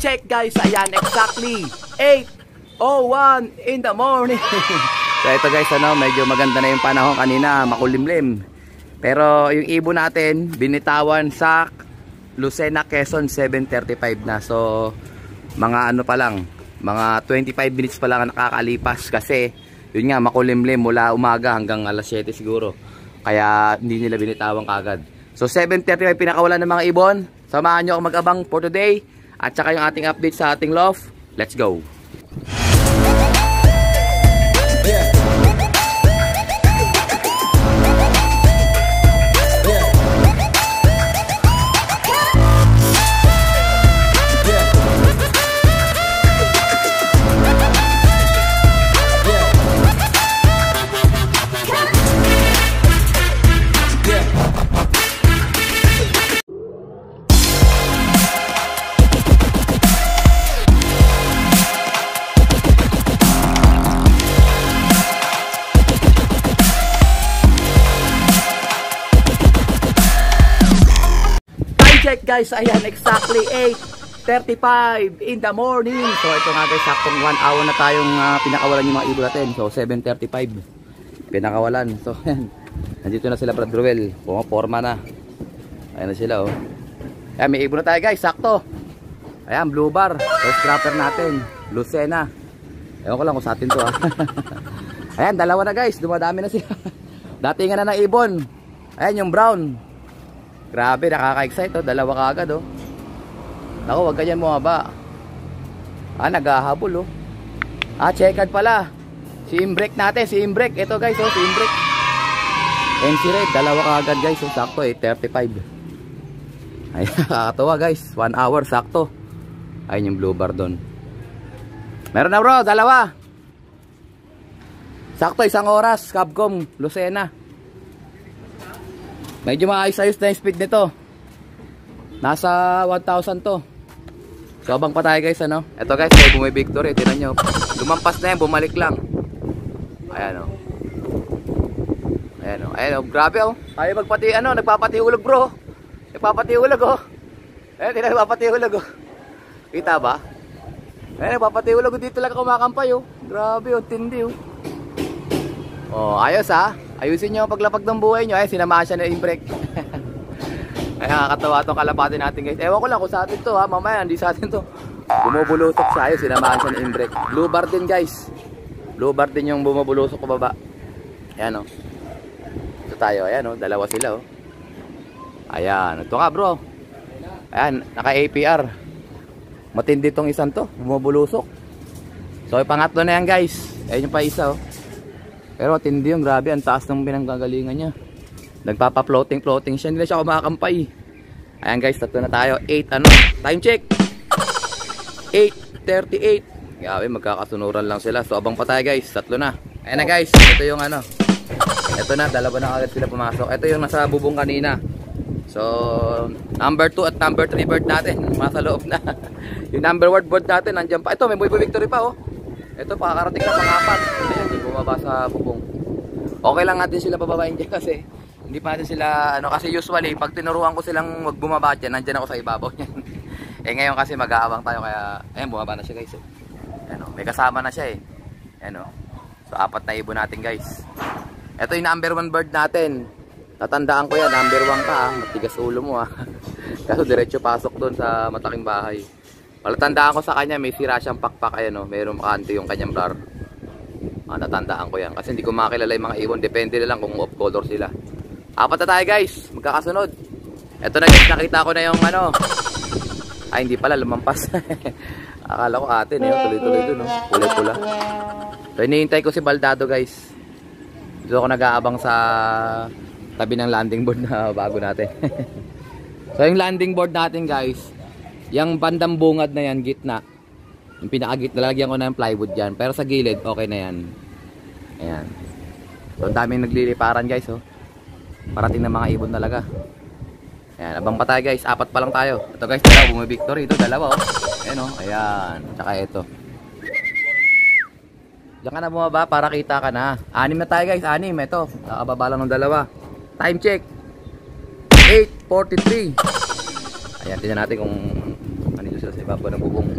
check guys, ayan exactly 8:01 in the morning. So ito guys, medyo maganda na yung panahon, kanina makulimlim. Pero yung ibon natin binitawan sa Lucena, Quezon 7:35 na. So mga pa lang, mga 25 minutes pa lang nakakalipas kasi yun nga makulimlim mula umaga hanggang alas 7 siguro. Kaya hindi nila binitawan kagad. So 7:35 pinakawalan ng mga ibon. Samahan nyo ako mag-abang for today at saka yung ating update sa ating loft. Let's go! Check guys, ayan exactly 8:35 in the morning. So ito nga guys, saktong 1 hour na tayong pinakawalan yung mga ibon natin. So 7:35 pinakawalan. So ayan, nandito na sila Brad Ruel, pumaporma na. Ayan na sila oh. Ayan, may ibon na tayo guys, sakto. Ayan, blue bar, first scrapper natin, Lucena. Ewan ko lang kung sa atin to ha. Ayan, dalawa na guys, dumadami na sila. Datingan na ng ibon. Ayan yung brown. Grabe, nakaka-excite oh, dalawa kaagad oh. Naku, wag ganyan bumaba. Naghahabol oh. Checkered pala. Si Imbrek natin, si Imbrek. Ito guys oh, si Imbrek. NC Red, dalawa kaagad guys oh, sakto 8:35. Ay, kakatawa guys, 1 hour sakto. Ayun yung blue bar doon. Meron na bro, dalawa. Sakto 1 oras, Capcom, Lucena. Medyo maayos-ayos na yung speed nito. Nasa 1,000 to. So abang pa tayo guys ano. Ito guys, may bumibictory. Tinan nyo. Lumampas na yan, bumalik lang. Ayan o. Ayan o. Ayan o. Grabe o. Tayo magpati ano, nagpapatihulog bro. Nagpapatihulog o. Ayan, tinan nagpapatihulog o. Kita ba? Ayan, nagpapatihulog o. Dito lang kumakampay o. Grabe o, tindi o. O, ayos ha. Ayusin nyo ang paglapag ng buhay nyo. Ay, sinamahan siya na Imbrek. Ay, nakakatawa itong kalapati natin guys. Ewan ko lang kung sa atin to ha. Mamaya, hindi sa atin to. Bumubulutok siya. Ayun, sinamahan siya na Imbrek. Blue bar din guys. Blue bar din yung bumubulusok pababa. Ayan o. Ito tayo. Ayan o. Dalawa sila o. Ayan. Ito nga bro. Ayan. Naka APR. Matindi tong isang to. Bumubulusok. So, pangatlo na yan guys. Ayan yung pa isa o. Pero tindi yung grabe, ang taas ng pinanggagalingan niya. Nagpapa-floating siya, hindi na siya kumakampay. Ayan guys, tatlo na tayo. 8 ano, time check 8:38. Grabe, magkakasunuran lang sila. So abang pa tayo guys, tatlo na. Ayan na guys, ito yung ano. Ito na, dalawa na agad sila pumasok. Ito yung nasa bubong kanina. So number 2 at number 3 bird natin, nasa loob na. Yung number 1 bird natin, nandiyan pa. Ito, may Boy Victory pa oh. Ito, pakakarating na pang-apat. Ayan, hindi bumaba sa bubong. Okay lang natin sila pababain dyan kasi hindi pa natin sila, ano, kasi usually pag tinuruan ko silang wag bumaba dyan, nandyan ako sa ibabaw niyan. Ngayon kasi mag-aabang tayo kaya, ayan, bumaba na siya guys. Ayan, may kasama na siya eh. Ayan, so 4 na ibon natin guys. Ito yung number 1 bird natin. Tatandaan ko yan, number 1 ka ha. Matigas ulo mo ha. Kaso diretso pasok doon sa mataking bahay. Palatandaan ko sa kanya, may sira siyang pakpak. Ayan o, mayroong makante yung kanyang bar. Natandaan ko yan. Kasi hindi ko makakilala yung mga ibon. Depende na lang kung off color sila. 4 na tayo guys, magkakasunod. Ito na guys, nakita ko na yung ano. Ay, hindi pala, lumampas. Akala ko atin eh, tuloy-tuloy dun. Pula-pula. So, hinihintay ko si Baldado guys. Dito ako nag-aabang sa tabi ng landing board na bago natin. So, yung landing board natin guys, yung bandang bungad na yan, gitna. Yung pinakagitna, lalagyan ko na yung plywood dyan. Pero sa gilid, okay na yan. Ayan. So, ang daming nagliliparan guys, oh. Parating na mga ibon talaga. Ayan, abang pa tayo guys. 4 pa lang tayo. Ito guys, dalawa, bumibictory. Ito, dalawa, oh. Ayan, oh. Ayan. Tsaka ito. Diyan ka na bumaba para kita ka na. 6 na tayo guys, 6. Ito, nakababa lang ng dalawa. Time check 8:43. Ayan, tingnan natin kung ano sila sa ibabaw ng bubong.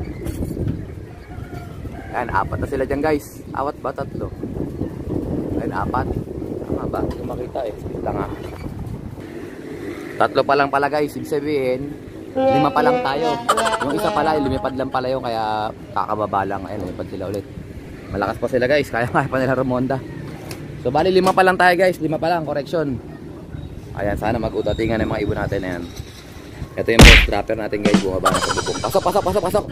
Ayan, apat na sila dyan guys. Awat ba? Tatlo? Ayan, apat. Tama ba? Hindi makita eh. Wait lang ha. Tatlo pa lang pala guys. Ibig sabihin, 5 pa lang tayo. Yung isa pala, lumipad lang pala yung kaya kakababa lang. Ayan, lumipad sila ulit. Malakas pa sila guys. Kaya pa nila rumonda. So bali 5 pa lang tayo guys. 5 pa lang. Correction. Ayan, sana mag-utatingan ng mga ibon natin. Ayan. Ito yung first dropper natin guys. Bumaba na sa bubong. Pasok, pasok, pasok, pasok.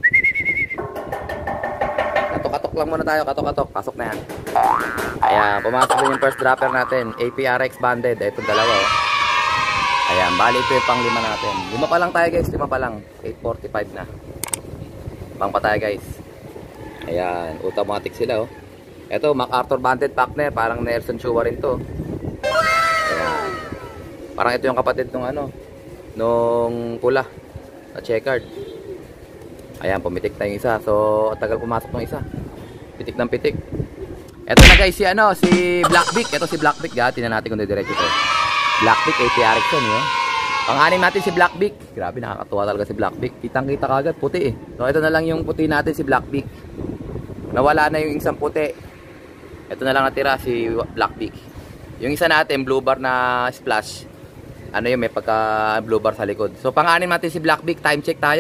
Katok-katok lang muna tayo. Katok-katok. Pasok na yan. Ayan, pumasok din yung first dropper natin. APRX banded. Ito dalawa oh. Ayan, bali ito yung pang 5 natin. 5 pa lang tayo guys. 5 pa lang. 8:45 na. Pang pa tayo guys. Ayan, automatic sila oh. Ito, MacArthur banded partner. Parang Nelson Chua rin to. Ayan. Parang ito yung kapatid nung ano, nung pula na checkered. Ayan, pumitik na yung isa. So, tagal pumasok ng isa. Pitik ng pitik. Ito na guys, si ano, si Blackbeak. Ito si Blackbeak, ha. Tingnan natin kung didiretso ito. Blackbeak, APRX yun, yun. Pang-anim natin si Blackbeak. Grabe, nakakatuwa talaga si Blackbeak. Kitang-kita kagad, puti eh. So, ito na lang yung puti natin, si Blackbeak. Nawala na yung isang puti. Ito na lang natira, si Blackbeak. Yung isa natin, blue bar na splash. Ano yun, may pagka blue bar sa likod. So, pang-anim natin si Blackbeak. Time check tayo,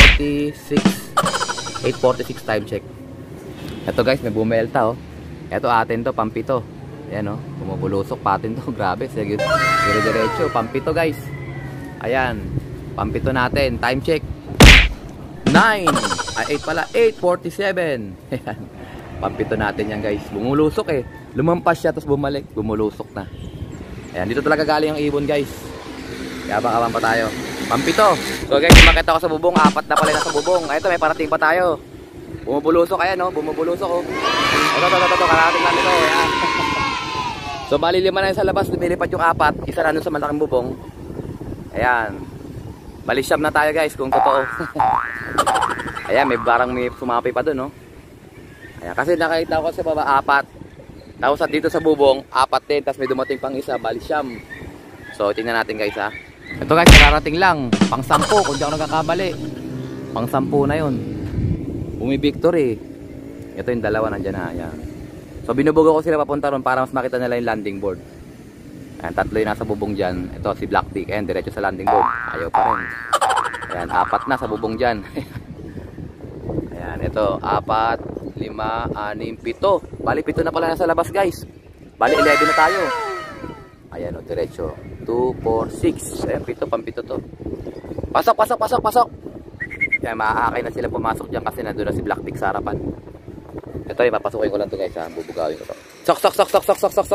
8:46. 8:46 time check. Ito guys, may bumelta oh. Ito atin to, pampito. Ayan oh, bumubulusok patin to. Grabe, sige. Dire-diretso, pampito guys. Ayan, pampito natin. Time check. 9. Ay, 8 pala. 8:47. Ayan. Pampito natin yan guys. Bumulusok eh. Lumampas siya tapos bumalik. Bumulusok na. Ayan, dito talaga galing ang ibon guys. Kaya baka pa tayo. Pampito. So guys, makita ko sa bubong. 4 na pala na sa bubong. Ito, may parating pa tayo. Bumubulusok. Ayan oh, bumubulusok oh. Ito. Karating natin ito. Ayan. So bali 5 na yun sa labas. Lumilipad yung 4. Isa na nun sa malaking bubong. Ayan. Bali siyam na tayo guys kung totoo. Ayan, may barang may sumapi pa dun oh. Ayan, kasi nakita ko sa baba 4. Tapos dito sa bubong 4 din. Tapos may dumating pang isa. Bali siyam. So tingnan natin guys ha. Ito guys, kararating lang. Pang 10 kung di ako nagkakamali. Pang 10 na yun. Bumi-victory. Ito yung dalawa nandyan na. Ayan. So binubugo ko sila papunta ron para mas makita nila yung landing board. Ayan, 3 yung nasa bubong dyan. Ito si Blackbeak. Ayan, diretso sa landing board. Ayaw pa rin. Ayan, 4 na sa bubong dyan. Ayan, ito 4, 5, 6, 7. Bali 7 na pala nasa labas guys. Bali 11 na tayo. Ayan o, diretso 2, 4, 6. Ayan, 7, pampito to. Pasok. Ayan, maaakay na sila pumasok dyan kasi nandun na si Blackbeak sa harapan. Ito, ipapasukin ko lang to guys ha. Bubugawin ko to. Sok.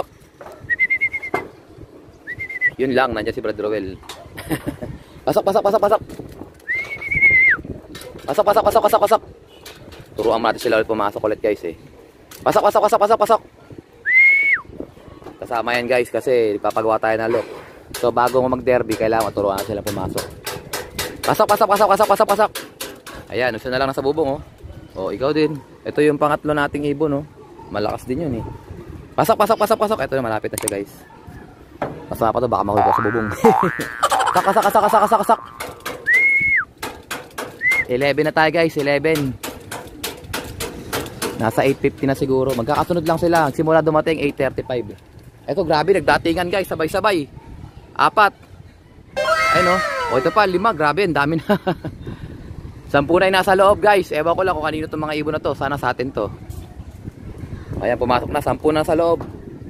Yun lang, nandiyan si Brad Rowell. Pasok. Pasok. Turuan natin sila ulit pumasok ulit guys eh. Pasok. Kasama yan guys kasi ipapagawa tayo ng look. So bago mo mag-derby, kailangan turuan natin sila pumasok. Pasok. Ayan, usa na lang nasa bubong oh. Oh, ikaw din. Ito yung pangatlo nating ibon oh. Malakas din yun eh. Pasok. Ito na, malapit na siya guys. Pasok pa to, baka makuha sa bubong. Sak. 11 na tayo guys, 11. Nasa 8:50 na siguro. Magkakasunod lang sila. Simula dumating 8:35. Ito grabe, nagdatingan guys, sabay-sabay. 4. Ayun oh. O ito pa, 5. Grabe, ang dami na. 10 na yung nasa loob guys. Ewan ko lang kung kanino itong mga ibon na to. Sana sa atin to. Ayan, pumasok na. 10 na sa loob.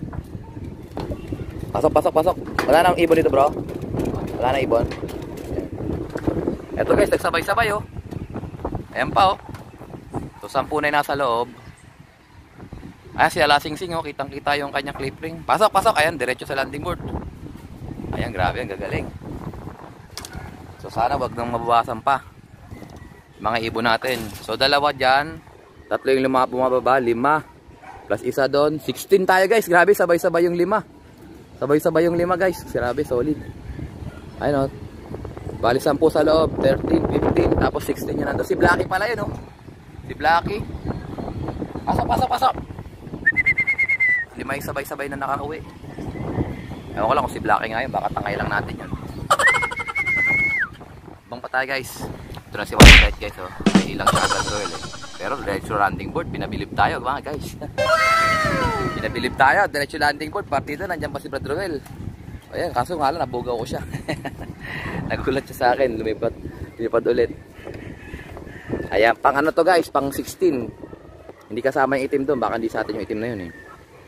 Pasok. Wala na ang ibon dito bro. Wala na ibon. Eto guys, nagsabay-sabay oh. Ayan pa oh. So 10 na yung nasa loob. Ayan si Alasingsing oh. Kitang-kita yung kanyang clip ring. Pasok. Ayan, diretso sa landing board. Ayan, grabe, ang gagaling. So sana wag nang mabawasan pa mga ibon natin. So 2 dyan. 3 yung bumababa. 5 plus isa doon. 16 tayo guys. Grabe, sabay-sabay yung 5. Sabay-sabay yung 5 guys. Grabe, solid. Ayun o. Bali 10 sa loob. 13, 15. Tapos 16 yun nandun. Si Blacky pala yun o. Si Blacky. Pasok. 5 yung sabay-sabay na nakauwi. Ewan ko lang kung si Blacky nga yun. Baka tangay lang natin yun. Bang pa tayo guys. Ito na si White Light guys, oh. Ay ilang siya agad Roel eh. Pero diretso landing board, pinabilib tayo mga guys. Pinabilib tayo, diretso landing board. Partida, nandiyan pa si Brad Roel. Ayan, kaso nga lang, nabugaw ko siya. Nagulat siya sa akin, lumipad ulit. Ayan, pang ano to guys, pang 16. Hindi kasama yung itim doon, baka hindi sa atin yung itim na yun eh.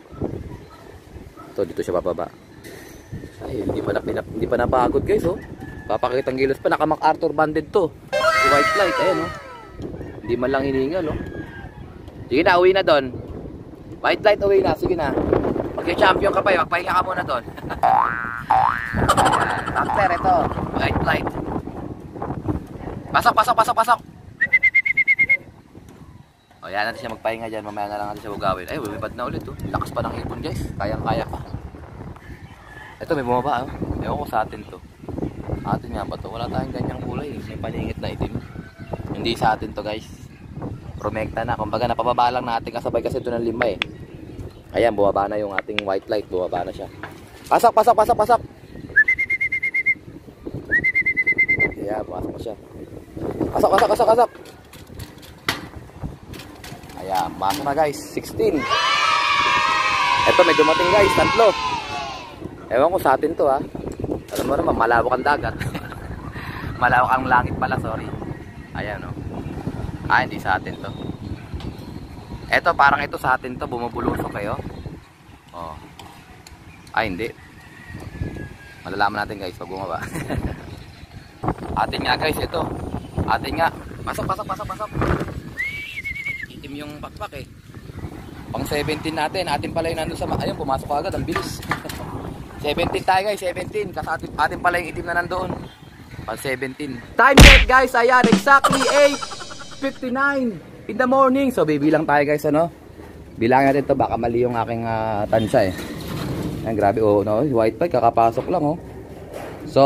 Ito, dito siya bababa. Ay, hindi pa napagod guys, oh. Papakitang gilas pa, naka MacArthur banded to. Si White Light, ayan oh. Hindi man lang hiningal, oh. Sige na, uwi na doon. White Light, uwi na, sige na. Mag-champion ka pa eh, magpahinga ka muna doon. Tamper, ito. White Light. Pasok. O, yan natin siya magpahinga dyan. Mamaya na lang natin siya bugawin. Ay, lumipad na ulit, oh. Lakas pa ng ipon, guys. Kayang-kaya pa. Ito, may bumaba, oh. Ewan ko sa atin to. Atin nga ba to? Wala tayong ganyang kulay. May paningit na itim. Hindi sa atin to, guys. Promekta na. Kumbaga, napababa lang natin kasabay kasi ito ng 5 eh. Ayan, bumaba na yung ating White Light. Bumaba na siya. Pasok. Ayan, pasok na siya. Pasok. Ayan, pasok na guys. 16. Ito, may dumating guys. 3. Ewan ko sa atin to ha. Alam mo naman, malawak ang dagat. Malawak ang langit pala, sorry. Ayan o. Hindi sa atin to. Eto, parang ito sa atin to. Bumubulusok kayo. Oh. Hindi. Malalaman natin guys pag bumaba. Atin nga guys, ito. Atin nga. Pasok. Itim yung pakpak eh. Pang 17 natin. Atin pala yung nandun sa... Ayun, pumasok agad. Ang bilis. 17 tayo guys, 17. Kasi atin pala yung itim na nandoon. Pang 17. Time check guys. Ayan, exactly 8:59 in the morning. So, bibilang tayo guys, ano? Bilangin natin to. Baka mali yung aking tansya eh. Ayan, grabe. Oh, no? White Light, kakapasok lang, oh. So,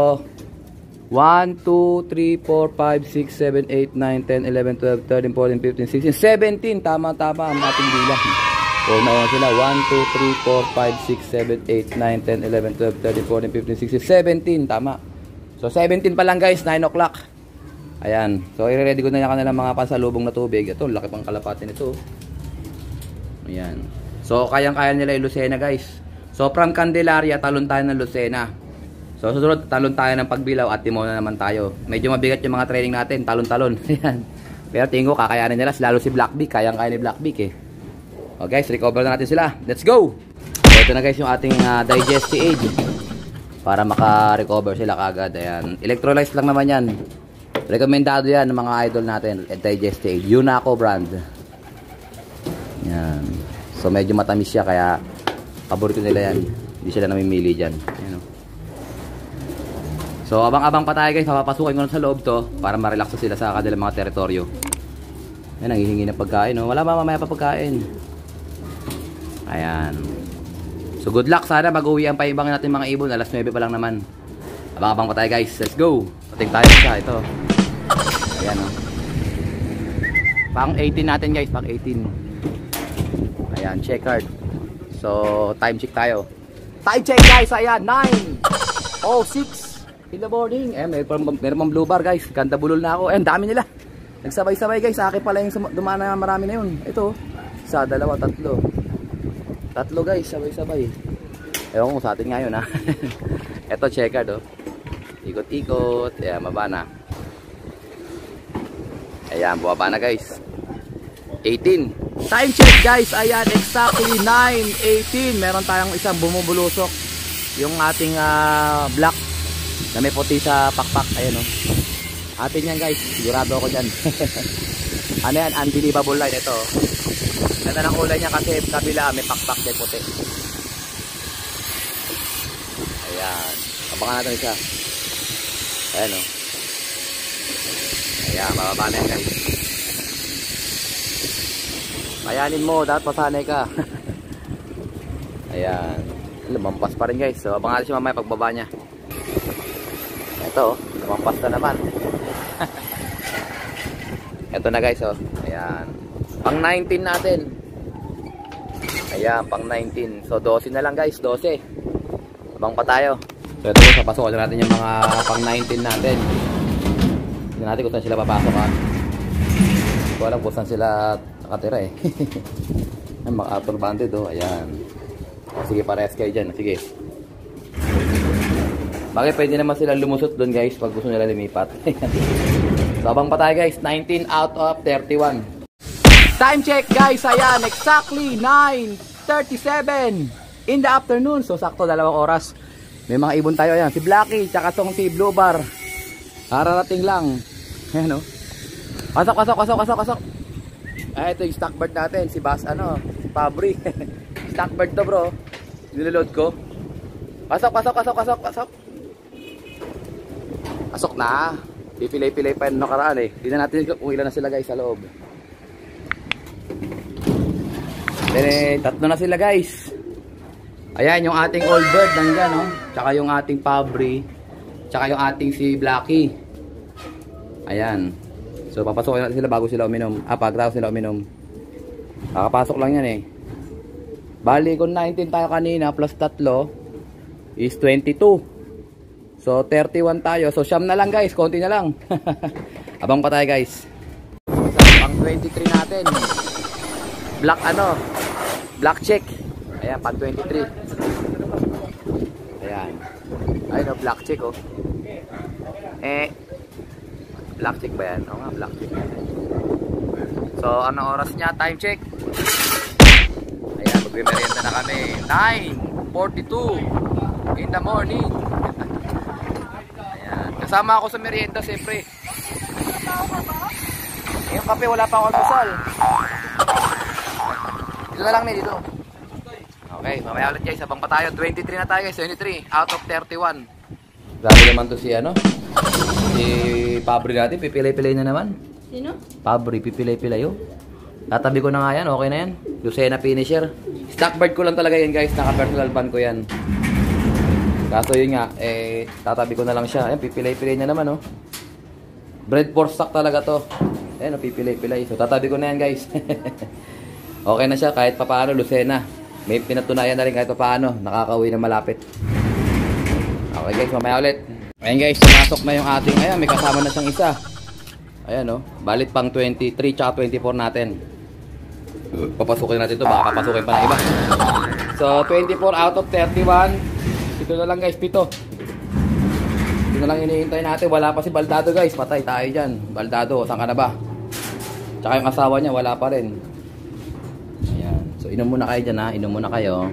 1, 2, 3, 4, 5, 6, 7, 8, 9, 10, 11, 12, 13, 14, 15, 16, 17. Tama ang ating bilang. So, nauna sila. 1, 2, 3, 4, 5, 6, 7, 8, 9, 10, 11, 12, 13, 14, 15, 16, 17. Tama. So, 17 pa lang guys. 9 o'clock. Ayan. So, i-ready ko na yung kanilang mga pasalubong na tubig. Ito, laki pang kalapati nito. Ayan. So, kayang-kaya nila yung Lucena guys. So, from Candelaria, talon tayo ng Lucena. So, susunod, talon tayo ng Pagbilao at Timona naman tayo. Medyo mabigat yung mga training natin, talon-talon. Ayan. Pero tingin ko, kakayanin nila. Lalo si Blackbeak, kayang-kaya ni Blackbeak eh. O guys, recover na natin sila. Let's go! So, ito na guys yung ating digestive aid. Para maka-recover sila kagad. Ayan. Electrolytes lang naman yan. Rekomendado yan ng mga idol natin. Digestive aid. Unaco brand. Ayan. So, medyo matamis siya kaya paborito nila yan. Hindi sila namimili dyan. Ayan, o. So, abang-abang pa tayo guys. Papapasukin ko na sa loob to para ma-relax sila sa kanilang mga teritoryo. Ayan, nanghihingi ng pagkain. Oh. Wala mamaya pa pagkain. Ayan. So, good luck. Sana mag-uwian pa ibang natin mga ibon. Alas 9 pa lang naman. Abang-abang pa tayo guys. Let's go. Pating tayo sa ito. Ayan o. Pang 18 natin guys. Pang 18. Ayan, check card. So, time check tayo. Time check guys. Ayan, 9:06 in the morning. Meron pang blue bar guys. Ganda bulol na ako. Dami nila. Nagsabay-sabay guys. Sa akin pala yung dumaan na marami na yun. Ito. 1, 2, 3. 3 guys. Sabay-sabay. Ewan ko sa atin ngayon ha. Ito check card oh. Ikot-ikot. Ayan, baba na. Ayan, bumaba na guys. 18. Time check guys. Ayan, exactly 9:18. Meron tayong isang bumubulusok. Yung ating black na may puti sa pakpak. Ayan o. Atin yan guys. Sigurado ako dyan. Ano yan? Unbelievable line. Ito. Ganda ng kulay niya kasi kabila may pakpak may puti. Ayan. Abangan natin isa. Ayan o. Ayan. Bababa na yan guys. Kayanin mo, dapat pasanay ka. Ayan. Lumampas pa rin guys. So, abangan natin siya mamaya pagbaba niya. Ito, lumampas na naman. Ito na guys, oh. Ayan. Pang 19 natin. Ayan, pang 19. So, 12 na lang guys, 12. Abang pa tayo. So, ito, papasukin natin yung mga pang 19 natin. Tignan natin kung saan sila papasok ha. Hindi ko alam kung saan sila nakatira eh. Ay, MacArthur Banded oh. Ayan. O, sige, parehas kayo dyan. Sige. Bagay, pwede naman sila lumusot doon guys pag gusto nila lumipat. So, abang pa tayo guys. 19 out of 31. Time check guys. Ayan. Exactly 9:37 in the afternoon. So, sakto 2 oras. May mga ibon tayo. Ayan. Si Blacky. Tsaka tong si Blue Bar. Kararating lang. Ayan o. Pasok. Ay, ito yung stock bird natin. Si Bass, si Fabri. Stock bird to bro. Niloload ko. Pasok. Pasok na. Pipilay-pilay pa yung nakaraan eh. Tignan natin kung ilan na sila guys sa loob. Then, 3 na sila guys. Ayan yung ating old bird nandyan oh. Tsaka yung ating Fabri. Tsaka yung ating si Blacky. Ayan. So papasok natin sila bago sila uminom. Pagkatapos sila uminom. Kakapasok lang yan eh. Bali kung 19 tayo kanina plus 3 is 22. So 31 tayo. So siyam na lang guys. Konti na lang. Abang pa tayo guys. Pang 23 natin. Black check. Ayan pang 23. Ayan. Ayun black check oh. Black check ba yan? Oo nga, black check. So, anong oras niya? Time check. Ayan, magme-merienda na kami. 9:42 in the morning. Ayan. Kasama ako sa merienda, siyempre. Yung kape, wala pa ako almusal. Dito na lang dito. Okay, mamaya ulit guys. Abang pa tayo. 23 na tayo guys. 23 out of 31. Grabe naman to si si Fabri natin, pipilay-pilay na naman. Sino? Fabri, pipilay-pilay oh. Tatabi ko na nga yan, okay na yan. Lucena finisher. Stock bird ko lang talaga yan guys, naka-personal ban ko yan. Kaso yun nga, tatabi ko na lang siya. Ayan, pipilay-pilay na naman oh. Bred for stock talaga to. Ayan, pipilay-pilay. So tatabi ko na yan guys. Okay na siya, kahit papaano, Lucena. May pinatunayan na rin kahit papaano, nakakauwi na malapit. Okay guys, mamaya ulit. Ayan guys, pumasok na yung ating, ayan, may kasama na siyang isa. Ayan oh, balit pang 23 tsaka 24 natin. Papasukin natin to, baka papasukin pa ng iba. So 24 out of 31. Ito na lang guys, 7. Ito na lang hinihintay natin. Wala pa si Baldado guys, patay tayo dyan. Baldado, saan ka na ba? Tsaka yung asawa niya, wala pa rin. Ayan, so inom muna kayo dyan ha, inom muna kayo.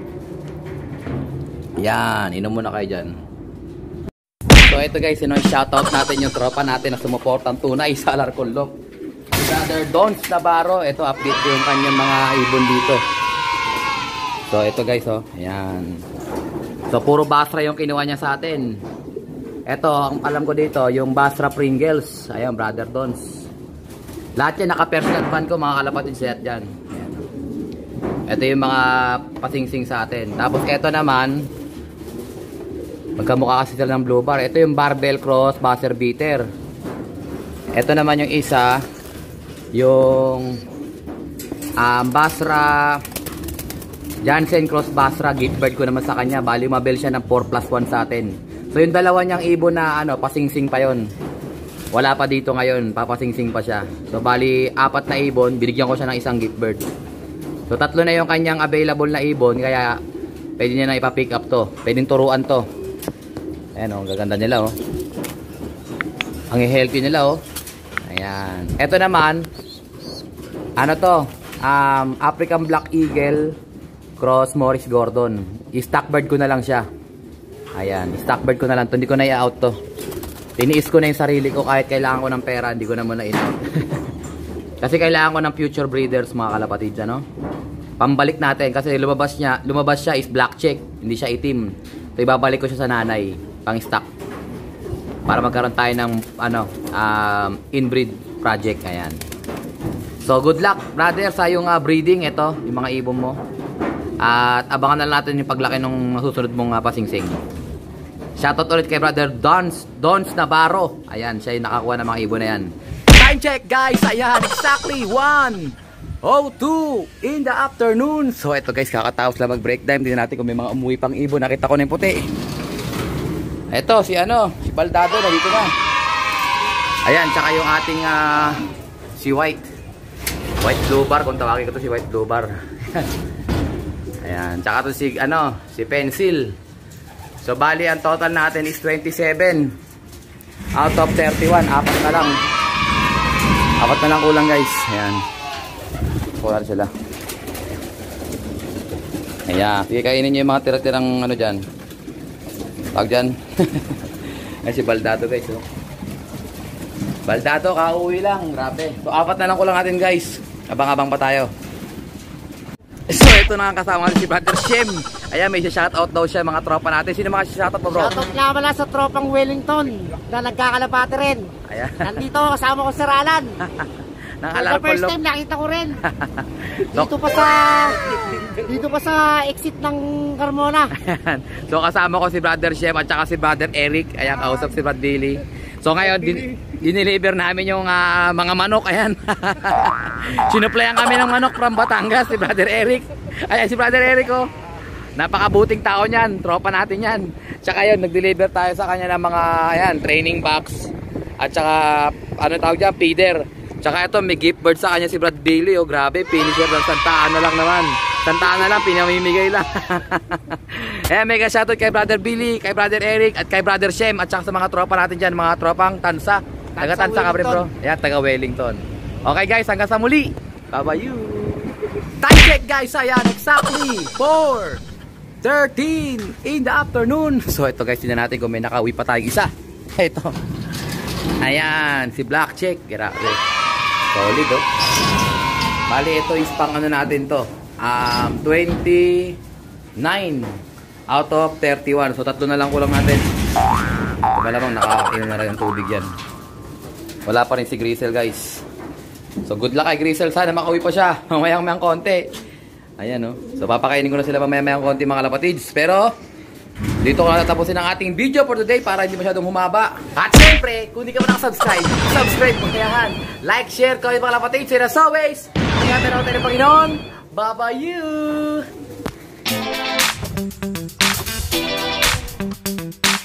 Ayan, inom muna kayo dyan. So ito guys, shoutout natin yung tropa natin na sumuportang tunay sa Alarcon Lock. Si Brother Dons Navarro, ito update ko yung kanyang mga ibon dito. So ito guys oh, ayan. So puro Basra yung kinuha niya sa atin. Ito, ang alam ko dito, yung Basra Pringles. Ayan, Brother Dons. Lahat yan naka-personal fan ko, mga kalapatid set dyan. Ayan. Ito yung mga pasingsing sa atin. Tapos ito naman, magkamukha kasi sila ng Blue Bar. Ito yung Barbell Cross Buzzer Beater. Ito naman yung isa, yung Basra Jansen Cross Basra. Gift bird ko naman sa kanya. Bali mabel siya ng 4+1 sa atin. So yung dalawa niyang ibon na pasingsing pa yon. Wala pa dito ngayon, papasingsing pa siya. So bali 4 na ibon, binigyan ko siya ng isang gift bird. So 3 na yung kanyang available na ibon, kaya pwede niya na ipa-pick up to. Pwedeng turuan to. Ayan oh, gaganda nila oh. Ang healthy nila oh. Ayan. Ito naman, African Black Eagle Cross Morris Gordon. I-stock bird ko na lang siya. Ayan, stock bird ko na lang to. Hindi ko na i-out to. Tiniis ko na yung sarili ko kahit kailangan ko ng pera, hindi ko na muna in-out. Kasi kailangan ko ng future breeders mga kalapatid dyan, no? Pambalik natin kasi lumabas siya is black check, hindi siya itim. So ibabalik ko siya sa nanay, pang stock. Para magkaroon tayo ng inbreed project. Ayan. So good luck brother sa yung breeding. Ito, yung mga ibon mo. At abangan na natin yung paglaki ng masusunod mong pasingsing. Shoutout ulit kay Brother Dons Navarro. Ayan, siya yung nakakuha ng mga ibon na yan. Time check guys, ayan, exactly 1:02 in the afternoon. So ito guys, kakataos lang mag break time. Tingnan natin kung may mga umuwi pang ibon. Nakita ko na yung puti. Ito, si Baldado, nandito na. Ayan, tsaka yung ating si White Blue Bar, kung tawagin ko to si White Blue Bar. Ayan, tsaka to si si Pencil. So bali ang total natin is 27 out of 31. Apat na lang kulang guys. Ayan, kulang sila. Ayan, kainin nyo yung mga tira-tirang dyan. Tawag dyan. Ay si Baldado guys, oh. Baldado, kauwi lang. Grabe. So, apat na lang kulang natin guys. Abang-abang pa tayo. So, ito na ang kasama natin si Brother Shem. Ayan, may shoutout daw siya mga tropa natin. Sino mga shoutout mo, bro? Shoutout nga pala sa tropang Wellington na nagkakalapate rin. Ayan. Nandito, kasama ko si Ralan. For the first time, nakita ko rin. Dito pa sa exit ng Carmona. So, kasama ko si Brother Shem at saka si Brother Eric. Ayan, kausap si Brother Billy. So ngayon, diniliver namin yung mga manok. Ayan. Sinuplayan kami ng manok from Batangas, si Brother Eric. Ayan, si Brother Eric, oh. Napakabuting tao niyan. Tropa natin yan. Tsaka yun, nag-deliver tayo sa kanya ng mga training box. At tsaka, tawag dyan, feeder. Tsaka ito, may gift bird sa kanya si Brad Billy. Oh, grabe, finisher ng Santa Ana lang naman. Santa Ana lang, pinamimigay lang. Eh, mega shoutout kay Brother Billy, kay Brother Eric, at kay Brother Shem, at saka sa mga tropa natin dyan, mga tropang Tansa. Taga Tansa ka rin, bro. Ayan, taga Wellington. Okay guys, hanggang sa muli. Bye-bye you. Time check guys, ayan, exactly 4:13 in the afternoon. So ito guys, tingnan natin kung may nakauwi pa tayong isa. Ito. Ayan, si Black Check. Grabe. Solid, oh. Bali, ito is pang natin to. 29 out of 31. So tatlo na lang kulang natin. Malamang nakakainom na rin ng tubig yan. Wala pa rin si Grisel guys. So good luck kay Grisel. Sana makauwi pa siya. Mamayang konti. Ayan, oh. So papakainin ko na sila mamayang konti mga lapatids. Pero dito ko na tatapusin ang ating video for today para hindi masyadong humaba. At syempre, kung hindi ka pa nakasubscribe, subscribe mo kaya. Like, share, comment mga lapatids. And as always, ingatan ako tayo ng Panginoon. Bye-bye you!